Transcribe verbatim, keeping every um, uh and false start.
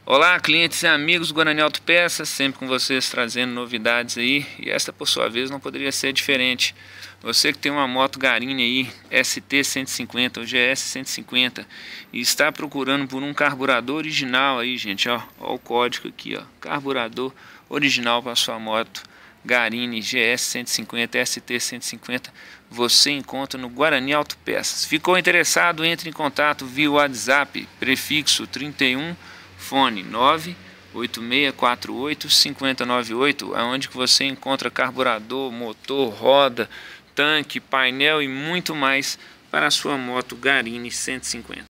Olá, clientes e amigos do Guarani Autopeças, sempre com vocês trazendo novidades aí, e esta por sua vez não poderia ser diferente. Você que tem uma moto Garini aí, S T cento e cinquenta ou G S cento e cinquenta e está procurando por um carburador original aí, gente, ó, ó o código aqui, ó, carburador original para sua moto Garini G S cento e cinquenta, S T cento e cinquenta, você encontra no Guarani Autopeças. Ficou interessado? Entre em contato via WhatsApp, prefixo trinta e um, fone nove oito seis quatro oito cinco zero nove oito, onde que você encontra carburador, motor, roda, tanque, painel e muito mais para a sua moto Garini cento e cinquenta.